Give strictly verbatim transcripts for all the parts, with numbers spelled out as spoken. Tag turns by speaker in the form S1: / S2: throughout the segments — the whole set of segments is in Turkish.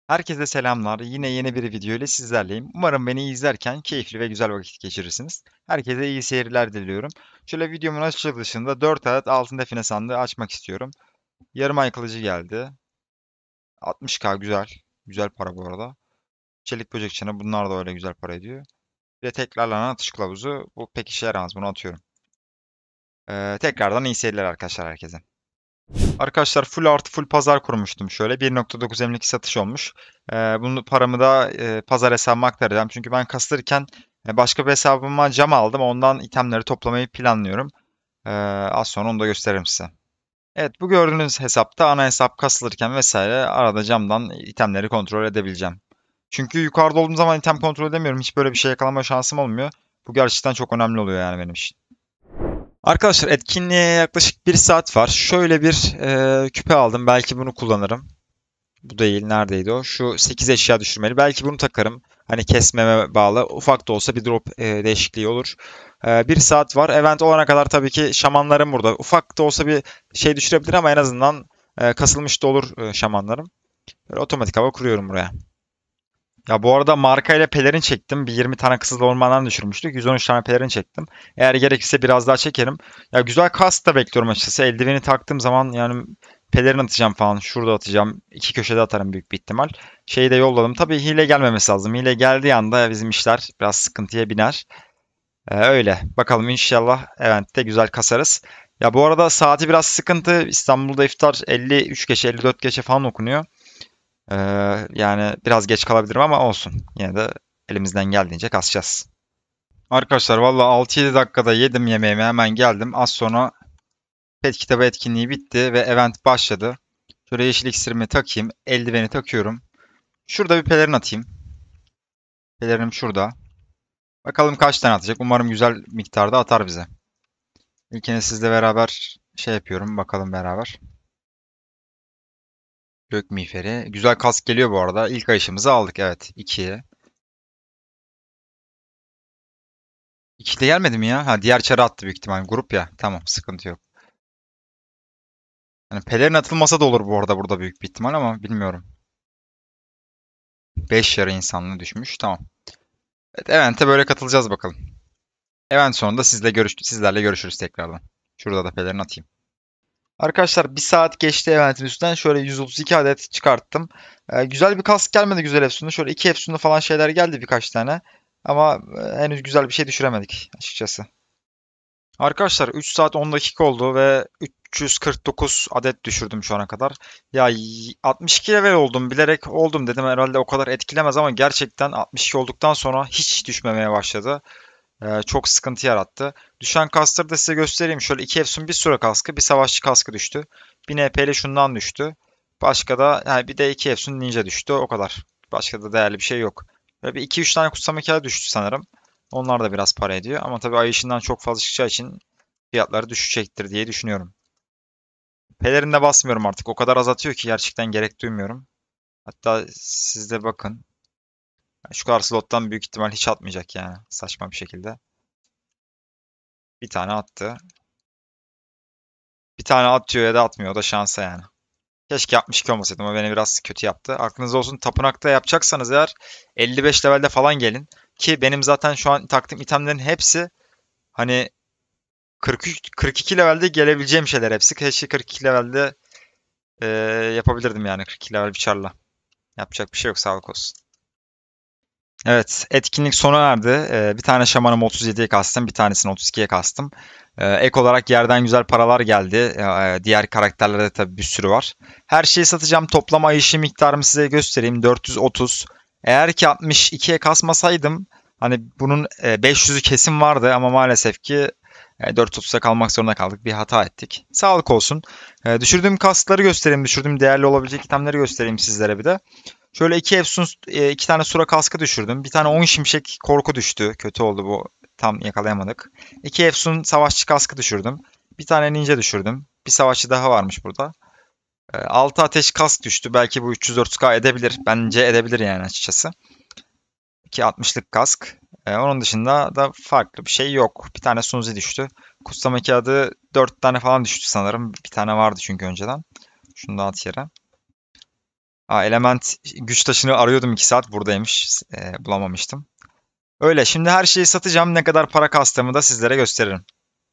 S1: Herkese selamlar. Yine yeni bir video ile sizlerleyim. Umarım beni izlerken keyifli ve güzel vakit geçirirsiniz. Herkese iyi seyirler diliyorum. Şöyle videomun açılışında dört adet altın define sandığı açmak istiyorum. Yarım ay kılıcı geldi. altmış bin güzel. Güzel para bu arada. Çelik böcek çanı bunlar da öyle güzel para ediyor. Bir de tekrarlanan atış kılavuzu. Bu pek işe yaramaz. Bunu atıyorum. Ee, tekrardan iyi seyirler arkadaşlar herkese. Arkadaşlar full artı full pazar kurmuştum şöyle. bir nokta dokuz emlik satış olmuş. Ee, bunu paramı da e, pazar hesabıma aktaracağım. Çünkü ben kasırken e, başka bir hesabıma cam aldım. Ondan itemleri toplamayı planlıyorum. Ee, az sonra onu da gösteririm size. Evet, bu gördüğünüz hesapta ana hesap kasılırken vesaire arada camdan itemleri kontrol edebileceğim. Çünkü yukarıda olduğum zaman item kontrol edemiyorum. Hiç böyle bir şey yakalama şansım olmuyor. Bu gerçekten çok önemli oluyor yani benim için. Arkadaşlar etkinliğe yaklaşık bir saat var. Şöyle bir e, küpe aldım. Belki bunu kullanırım. Bu değil. Neredeydi o? Şu sekiz eşya düşürmeli. Belki bunu takarım. Hani kesmeme bağlı. Ufak da olsa bir drop e, değişikliği olur. E, bir saat var. Event olana kadar tabii ki şamanlarım burada. Ufak da olsa bir şey düşürebilir ama en azından e, kasılmış da olur e, şamanlarım. Böyle otomatik hava kuruyorum buraya. Ya bu arada markayla pelerin çektim. Bir yirmi tane kısız ormandan düşürmüştük. yüz on üç tane pelerin çektim. Eğer gerekirse biraz daha çekerim. Ya güzel kas da bekliyorum açıkçası. Eldiveni taktığım zaman yani pelerin atacağım falan. Şurada atacağım. İki köşede atarım büyük bir ihtimal. Şeyi de yolladım. Tabii hile gelmemesi lazım. Hile geldiği anda bizim işler biraz sıkıntıya biner. Ee, öyle. Bakalım inşallah eventte güzel kasarız. Ya bu arada saati biraz sıkıntı. İstanbul'da iftar elli üç geçe elli dört geçe falan okunuyor. Ee, yani biraz geç kalabilirim ama olsun. Yine de elimizden geldiğince kasacağız. Arkadaşlar valla altı yedi dakikada yedim yemeğimi hemen geldim. Az sonra pet kitabı etkinliği bitti ve event başladı. Şöyle yeşil iksirimi takayım. Eldiveni takıyorum. Şurada bir pelerin atayım. Pelerinim şurada. Bakalım kaç tane atacak. Umarım güzel miktarda atar bize. İlkini sizle beraber şey yapıyorum. Bakalım beraber. Gök miğferi. Güzel kask geliyor bu arada. İlk ayışımızı aldık. Evet. ikiye. iki de gelmedi mi ya? Ha, diğer çarı attı büyük ihtimal. Grup ya. Tamam, sıkıntı yok. Yani pelerin atılmasa da olur bu arada burada büyük bir ihtimal ama bilmiyorum. beş yarı insanlığı düşmüş. Tamam. Evet, Event'e böyle katılacağız bakalım. Event sonunda sizle görüş sizlerle görüşürüz tekrardan. Şurada da pelerin atayım. Arkadaşlar bir saat geçti eventin üstünden. Şöyle yüz otuz iki adet çıkarttım. Ee, güzel bir kask gelmedi güzel efsunlu. Şöyle iki efsunlu falan şeyler geldi birkaç tane. Ama e, henüz güzel bir şey düşüremedik açıkçası. Arkadaşlar üç saat on dakika oldu ve üç yüz kırk dokuz adet düşürdüm şu ana kadar. Ya y- altmış iki level oldum bilerek oldum dedim herhalde o kadar etkilemez ama gerçekten altmış iki olduktan sonra hiç düşmemeye başladı. Ee, çok sıkıntı yarattı. Düşen kaskları da size göstereyim. Şöyle iki Efsun bir Sura kaskı bir Savaşçı kaskı düştü. Bir N P'li şundan düştü. Başka da yani bir de iki Efsun Ninja düştü o kadar. Başka da değerli bir şey yok. Böyle bir iki üç tane kutsam hikaye düştü sanırım. Onlar da biraz para ediyor. Ama tabii ay ışığından çok fazla çıkacağı için fiyatları düşecektir diye düşünüyorum. Pelerin'de basmıyorum artık. O kadar az atıyor ki gerçekten gerek duymuyorum. Hatta siz de bakın. Şu kadar slottan büyük ihtimal hiç atmayacak yani. Saçma bir şekilde. Bir tane attı. Bir tane atıyor ya da atmıyor. O da şansa yani. Keşke altmış iki olmasaydım. O beni biraz kötü yaptı. Aklınızda olsun tapınakta yapacaksanız eğer elli beş levelde falan gelin. Ki benim zaten şu an taktığım itemlerin hepsi hani kırk üç kırk iki levelde gelebileceğim şeyler hepsi. Keşke kırk iki levelde eee, yapabilirdim yani kırk iki level bir çarla. Yapacak bir şey yok sağlık olsun. Evet, etkinlik sona erdi. Ee, bir tane şamanımı otuz yediye kastım, bir tanesini otuz ikiye kastım. Ee, ek olarak yerden güzel paralar geldi. Ee, diğer karakterlerde tabii bir sürü var. Her şeyi satacağım. Toplam ay işi miktarımı size göstereyim. dört yüz otuz. Eğer ki altmış ikiye kasmasaydım, hani bunun e, beş yüzü kesin vardı ama maalesef ki e, dört yüz otuza kalmak zorunda kaldık. Bir hata ettik. Sağlık olsun. Ee, düşürdüğüm kaskları göstereyim, düşürdüğüm değerli olabilecek itemleri göstereyim sizlere bir de. Şöyle iki Efsun, e, iki tane Sura kaskı düşürdüm. Bir tane on şimşek korku düştü. Kötü oldu bu. Tam yakalayamadık. İki Efsun savaşçı kaskı düşürdüm. Bir tane ninja düşürdüm. Bir savaşçı daha varmış burada. E, altı ateş kask düştü. Belki bu üç yüz dört yüz K edebilir. Bence edebilir yani açıkçası. iki altmışlık kask. E, onun dışında da farklı bir şey yok. Bir tane Sunzi düştü. Kutsama kağıdı dört tane falan düştü sanırım. Bir tane vardı çünkü önceden. Şunu da at yere. Aa, element güç taşını arıyordum iki saat buradaymış. Ee, bulamamıştım. Öyle şimdi her şeyi satacağım. Ne kadar para kastığımı da sizlere gösteririm.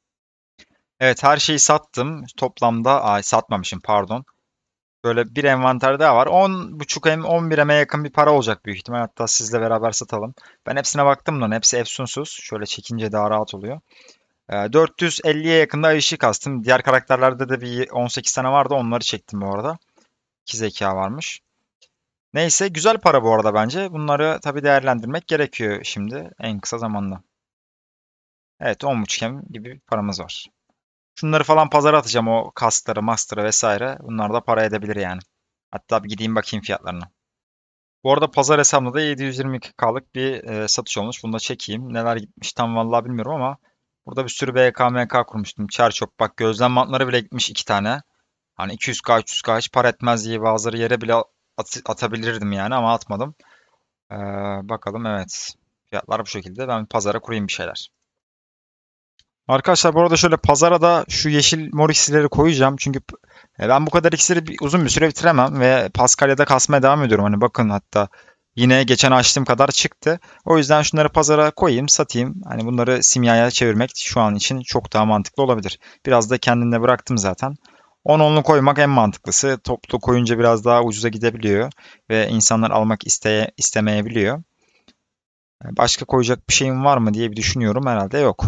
S1: Evet her şeyi sattım. Toplamda ay satmamışım pardon. Böyle bir envanter daha var. on buçuk M on bir M'e yakın bir para olacak büyük ihtimal. Hatta sizle beraber satalım. Ben hepsine baktım da hepsi efsunsuz. Şöyle çekince daha rahat oluyor. Ee, dört yüz elliye yakında Ayşe kastım. Diğer karakterlerde de bir on sekiz tane vardı. Onları çektim bu arada. iki zeka varmış. Neyse güzel para bu arada bence. Bunları tabii değerlendirmek gerekiyor şimdi en kısa zamanda. Evet on buçuk M gibi bir paramız var. Şunları falan pazara atacağım o kaskları, master'ı vesaire. Bunlar da para edebilir yani. Hatta bir gideyim bakayım fiyatlarına. Bu arada pazar hesabında da yedi yüz yirmi iki K'lık bir e, satış olmuş. Bunu da çekeyim. Neler gitmiş tam vallahi bilmiyorum ama burada bir sürü B K M K kurmuştum. Çer çok. Bak gözlem bantları bile gitmiş iki tane. Hani iki yüz K üç yüz K hiç para etmez diye bazıları yere bile at- atabilirdim yani ama atmadım. Ee, bakalım evet. Fiyatlar bu şekilde. Ben pazara kurayım bir şeyler. Arkadaşlar bu arada şöyle pazara da şu yeşil mor iksirleri koyacağım. Çünkü e, ben bu kadar iksiri bir- uzun bir süre bitiremem ve Paskalya'da kasmaya devam ediyorum. Hani bakın hatta yine geçen açtığım kadar çıktı. O yüzden şunları pazara koyayım, satayım. Hani bunları simyaya çevirmek şu an için çok daha mantıklı olabilir. Biraz da kendine bıraktım zaten. on onlu koymak en mantıklısı. Toplu koyunca biraz daha ucuza gidebiliyor ve insanlar almak isteye, istemeyebiliyor. Başka koyacak bir şeyim var mı diye bir düşünüyorum. Herhalde yok.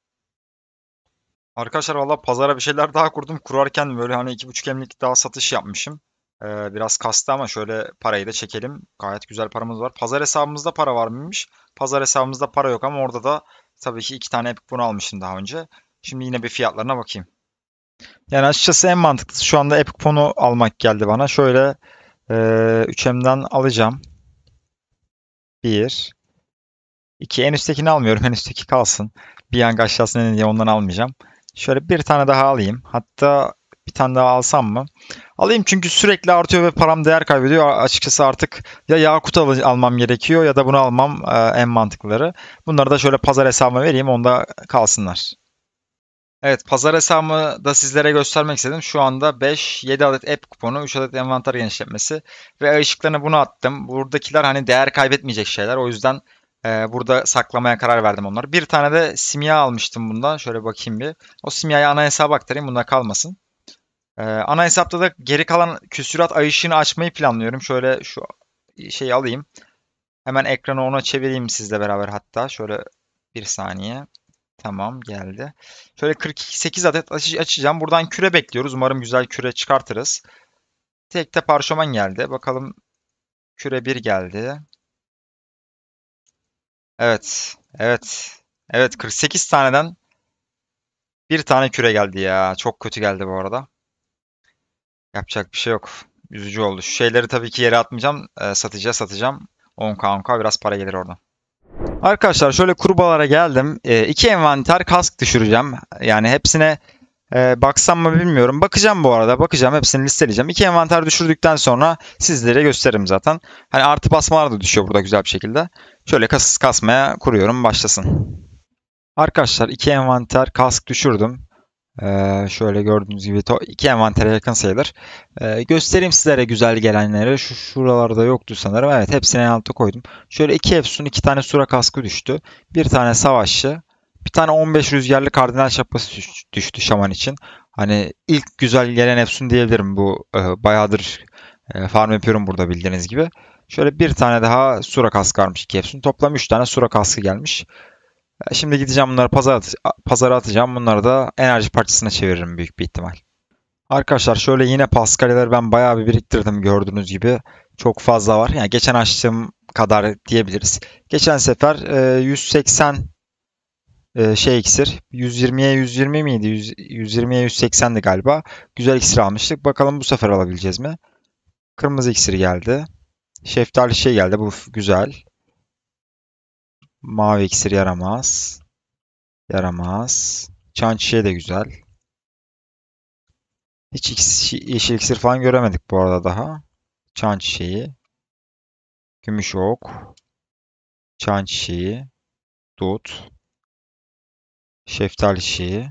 S1: Arkadaşlar valla pazara bir şeyler daha kurdum. Kurarken böyle hani iki buçuk emlik daha satış yapmışım. Ee, biraz kastı ama şöyle parayı da çekelim. Gayet güzel paramız var. Pazar hesabımızda para var mıymış? Pazar hesabımızda para yok ama orada da tabii ki iki tane Epic Bunu almıştım daha önce. Şimdi yine bir fiyatlarına bakayım. Yani açıkçası en mantıklısı şu anda Epic Bunu almak geldi bana. Şöyle e, üç M'den alacağım. Bir. iki. En üsttekini almıyorum. En üstteki kalsın. Bir an aşağısına ne diye ondan almayacağım. Şöyle bir tane daha alayım. Hatta bir tane daha alsam mı? Alayım çünkü sürekli artıyor ve param değer kaybediyor. Açıkçası artık ya Yakut al- almam gerekiyor ya da bunu almam e, en mantıklıları. Bunları da şöyle pazar hesabıma vereyim, onda kalsınlar. Evet, pazar hesabımı da sizlere göstermek istedim. Şu anda beş, yedi adet app kuponu, üç adet envanter genişletmesi ve ay ışıklarını bunu attım. Buradakiler hani değer kaybetmeyecek şeyler. O yüzden e, burada saklamaya karar verdim onları. Bir tane de simya almıştım bundan. Şöyle bakayım bir. O simyayı ana hesaba aktarayım. Bunda kalmasın. Ee, ana hesapta da geri kalan küsurat ay ışığını açmayı planlıyorum. Şöyle şu şeyi alayım. Hemen ekranı ona çevireyim sizle beraber hatta. Şöyle bir saniye. Tamam geldi. Şöyle kırk sekiz adet aç- açacağım. Buradan küre bekliyoruz. Umarım güzel küre çıkartırız. Tek de parşömen geldi. Bakalım küre bir geldi. Evet. Evet. Evet kırk sekiz taneden bir tane küre geldi ya. Çok kötü geldi bu arada. Yapacak bir şey yok. Üzücü oldu. Şu şeyleri tabii ki yere atmayacağım. Ee, satacağız, satacağım. on k on k biraz para gelir oradan. Arkadaşlar şöyle kurbalara geldim. Ee, iki envanter kask düşüreceğim. Yani hepsine e, baksam mı bilmiyorum. Bakacağım bu arada. Bakacağım. Hepsini listeleyeceğim. İki envanter düşürdükten sonra sizlere gösteririm zaten. Hani artı basmalar da düşüyor burada güzel bir şekilde. Şöyle kas kasmaya kuruyorum. Başlasın. Arkadaşlar iki envanter kask düşürdüm. Ee, şöyle gördüğünüz gibi to- iki envantere yakın sayılır. Ee, göstereyim sizlere güzel gelenleri. Şu şuralarda yoktu sanırım. Evet hepsini en alta koydum. Şöyle iki efsun, iki tane sura kaskı düştü. Bir tane savaşçı. Bir tane on beş rüzgarlı kardinal şapkası düş- düştü şaman için. Hani ilk güzel gelen efsun diyebilirim bu. E, bayağıdır e, farm yapıyorum burada bildiğiniz gibi. Şöyle bir tane daha sura kaskı varmış iki efsun. Toplam üç tane sura kaskı gelmiş. Şimdi gideceğim bunları pazara, at- pazara atacağım. Bunları da enerji parçasına çeviririm büyük bir ihtimal. Arkadaşlar şöyle yine Pascal'leri ben bayağı bir biriktirdim gördüğünüz gibi. Çok fazla var. Yani geçen açtığım kadar diyebiliriz. Geçen sefer e, yüz seksen e, şey iksir. yüz yirmiye yüz yirmi miydi? yüz, yüz yirmiye yüz seksendi galiba. Güzel iksir almıştık. Bakalım bu sefer alabileceğiz mi? Kırmızı iksir geldi. Şeftali şey geldi. Bu f- güzel. Mavi iksir yaramaz. Yaramaz. Çan çiçeği de güzel. Hiç X- yeşil iksir falan göremedik bu arada daha. Çan çiçeği, gümüş ok, çan çiçeği, dut, şeftali çiçeği.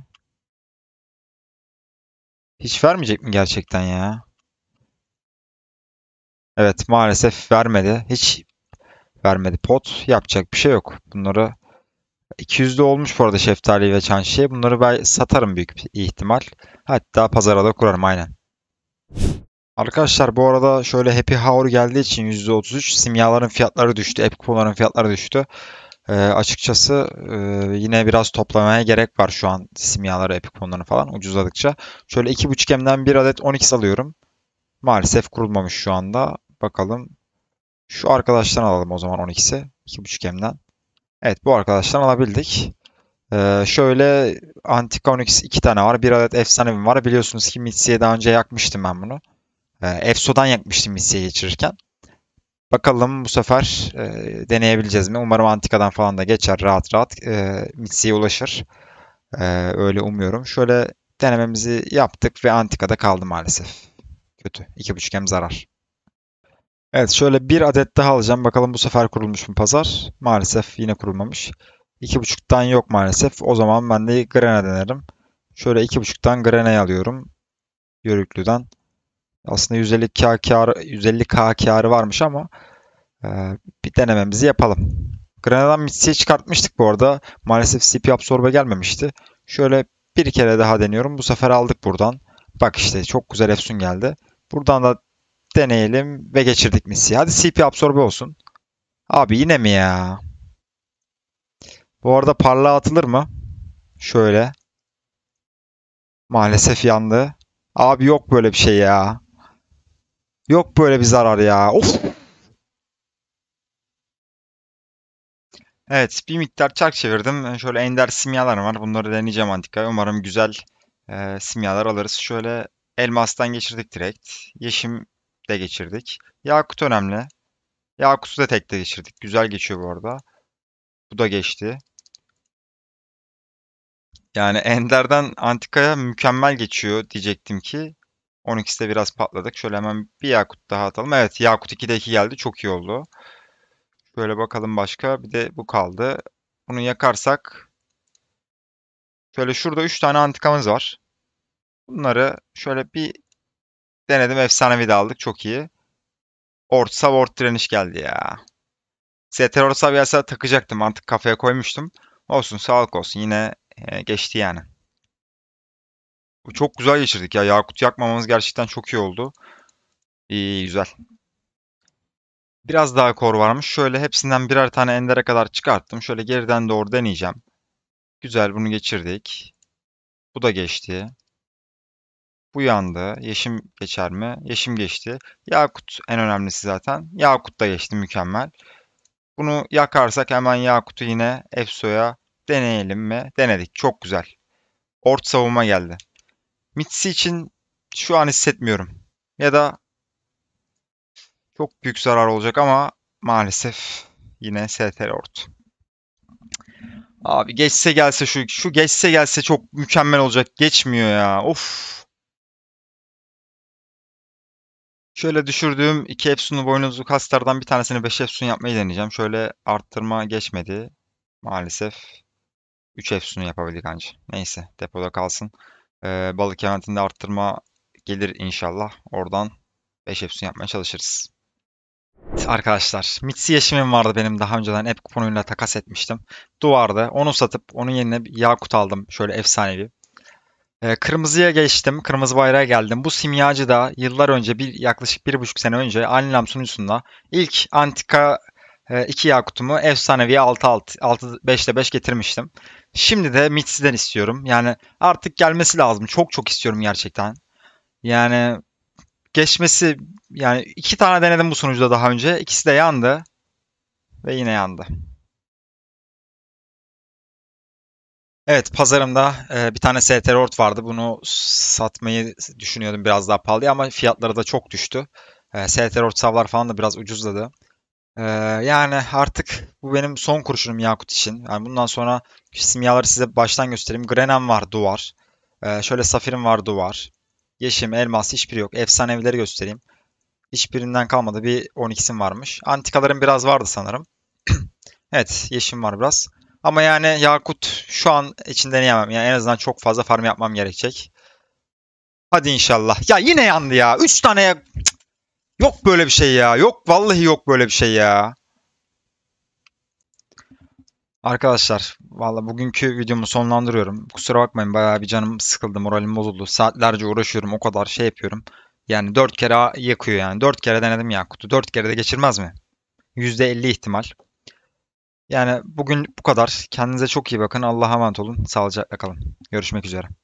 S1: Hiç vermeyecek mi gerçekten ya? Evet, maalesef vermedi. Hiç vermedi pot. Yapacak bir şey yok. Bunları iki yüzde olmuş bu arada şeftali ve çan şişe. Bunları ben satarım büyük bir ihtimal. Hatta pazara da kurarım aynen. Arkadaşlar bu arada şöyle Happy Hour geldiği için yüzde otuz üç simyaların fiyatları düştü. App kuponların fiyatları düştü. Ee, açıkçası e, yine biraz toplamaya gerek var şu an simyaları, app kuponlarını falan ucuzladıkça. Şöyle iki buçuk M'den bir adet on x alıyorum. Maalesef kurulmamış şu anda. Bakalım. Şu arkadaştan alalım o zaman on x'i. iki buçuk M'den. Evet, bu arkadaştan alabildik. Ee, şöyle Antika on x iki tane var. Bir adet efsanevim var. Biliyorsunuz ki Mitsi'ye daha önce yakmıştım ben bunu. Ee, Efso'dan yakmıştım Mitsi'ye geçirirken. Bakalım bu sefer e, deneyebileceğiz mi? Umarım Antika'dan falan da geçer rahat rahat. E, Mitsi'ye ulaşır. E, öyle umuyorum. Şöyle denememizi yaptık ve Antika'da kaldı maalesef. Kötü. iki buçuk M zarar. Evet, şöyle bir adet daha alacağım. Bakalım bu sefer kurulmuş mu pazar? Maalesef yine kurulmamış. iki buçuktan yok maalesef. O zaman ben de Grena denerim. Şöyle iki buçuktan Grena'yı alıyorum. Yörüklü'den. Aslında yüz elli K kârı, yüz elli K kârı varmış ama e, bir denememizi yapalım. Grena'dan Mitsi'yi çıkartmıştık bu arada. Maalesef C P Absorbe gelmemişti. Şöyle bir kere daha deniyorum. Bu sefer aldık buradan. Bak işte çok güzel Efsun geldi. Buradan da deneyelim ve geçirdik Mitsi'yi. Hadi C P Absorbe olsun. Abi yine mi ya? Bu arada parlağa atılır mı? Şöyle. Maalesef yandı. Abi yok böyle bir şey ya. Yok böyle bir zarar ya. Of. Evet, bir miktar çark çevirdim. Şöyle ender simyalar var. Bunları deneyeceğim Antika'ya. Umarım güzel e, simyalar alırız. Şöyle elmastan geçirdik direkt. Yeşim de geçirdik. Yakut önemli. Yakut'u da tekte geçirdik. Güzel geçiyor bu arada. Bu da geçti. Yani enderden Antika'ya mükemmel geçiyor diyecektim ki. on ikide biraz patladık. Şöyle hemen bir Yakut daha atalım. Evet, Yakut ikide iki geldi. Çok iyi oldu. Şöyle bakalım başka. Bir de bu kaldı. Bunu yakarsak. Şöyle şurada üç tane antikamız var. Bunları şöyle bir denedim. Efsanevi de aldık. Çok iyi. Ortsav Ort direniş geldi ya. S T R Ortsav gelse takacaktım. Artık kafaya koymuştum. Olsun, sağlık olsun. Yine e, geçti yani. Bu çok güzel geçirdik ya. Yakut yakmamamız gerçekten çok iyi oldu. İyi, güzel. Biraz daha kor varmış. Şöyle hepsinden birer tane endere kadar çıkarttım. Şöyle geriden doğru deneyeceğim. Güzel, bunu geçirdik. Bu da geçti. Bu yandı. Yeşim geçer mi? Yeşim geçti. Yakut en önemlisi zaten. Yakut da geçti, mükemmel. Bunu yakarsak hemen Yakut'u yine Efso'ya deneyelim mi? Denedik. Çok güzel. Ort savunma geldi. Mitsi için şu an hissetmiyorum. Ya da çok büyük zarar olacak ama maalesef yine S T R Ort. Abi geçse gelse şu şu geçse gelse çok mükemmel olacak. Geçmiyor ya. Of. Şöyle düşürdüğüm iki Epson'lu boynuzlu kaslardan bir tanesini beş Epson yapmayı deneyeceğim. Şöyle arttırma geçmedi. Maalesef üç Epson yapabildik anca. Neyse, depoda kalsın. Ee, balık eventinde arttırma gelir inşallah. Oradan beş Epson yapmaya çalışırız. Arkadaşlar, Mitsi Yeşim'im vardı benim daha önceden app kuponuyla takas etmiştim. Duvarda onu satıp onun yerine bir Yakut aldım. Şöyle efsanevi. Ee, kırmızıya geçtim. Kırmızı bayrağa geldim. Bu simyacı da yıllar önce, bir yaklaşık bir buçuk sene önce Alnilam sunucusunda ilk Antika e, iki Yakut'umu efsanevi altı altı, altı beşte beş getirmiştim. Şimdi de Mitsi'den istiyorum. Yani artık gelmesi lazım. Çok çok istiyorum gerçekten. Yani geçmesi, yani iki tane denedim bu sunucuda daha önce. İkisi de yandı ve yine yandı. Evet, pazarımda e, bir tane S T R Ort vardı. Bunu satmayı düşünüyordum biraz daha pahalıya ama fiyatları da çok düştü. E, S T R Ort savlar falan da biraz ucuzladı. E, yani artık bu benim son kurşunum Yakut için. Yani bundan sonra simyaları size baştan göstereyim. Grenem var, duvar. E, şöyle safirim var, duvar. Yeşim, elmas hiçbiri yok. Efsanevileri göstereyim. Hiçbirinden kalmadı. Bir on iksim varmış. Antikalarım biraz vardı sanırım. Evet, yeşim var biraz. Ama yani Yakut şu an için deneyemem. Yani en azından çok fazla farm yapmam gerekecek. Hadi inşallah. Ya yine yandı ya. Üç tane ya- Yok böyle bir şey ya. Yok vallahi yok böyle bir şey ya. Arkadaşlar valla bugünkü videomu sonlandırıyorum. Kusura bakmayın bayağı bir canım sıkıldı, moralim bozuldu. Saatlerce uğraşıyorum, o kadar şey yapıyorum. Yani dört kere a- yakıyor yani. Dört kere denedim Yakut'u. Dört kere de geçirmez mi? yüzde elli ihtimal. Yani bugün bu kadar. Kendinize çok iyi bakın. Allah'a emanet olun. Sağlıcakla kalın. Görüşmek üzere.